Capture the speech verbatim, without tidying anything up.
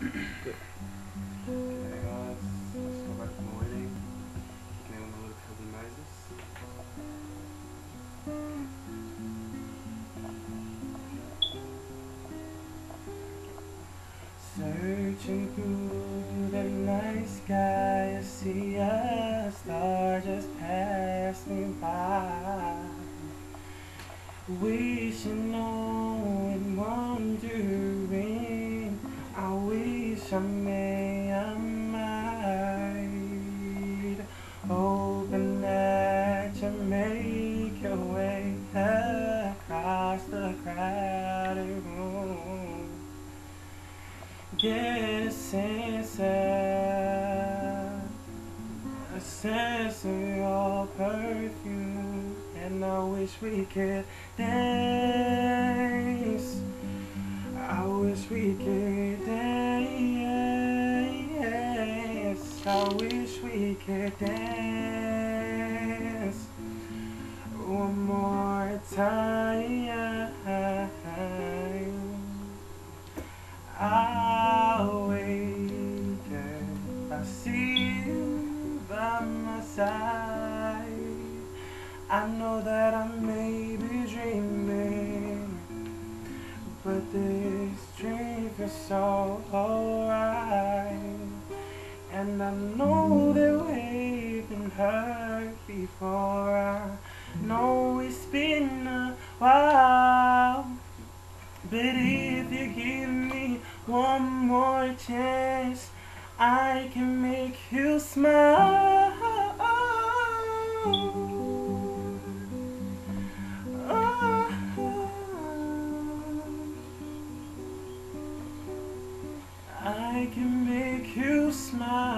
Good. Okay, guys, let's go back to the wedding. Can anyone look for the noises? Searching through the night sky, I see a star just pass me by. Wishing on and wondering, I wish I may, I might, hoping that you make your way across the crowded room. Get a sense of, a sense of your perfume, and I wish we could dance. I wish we could dance. I wish we could dance one more time. I'll wait if I see you by my side. I know that I may be dreaming, but this dream feels so alright. And I know that we've been hurt before. I know it's been a while, but if you give me one more chance, I can make you smile. I can make you smile.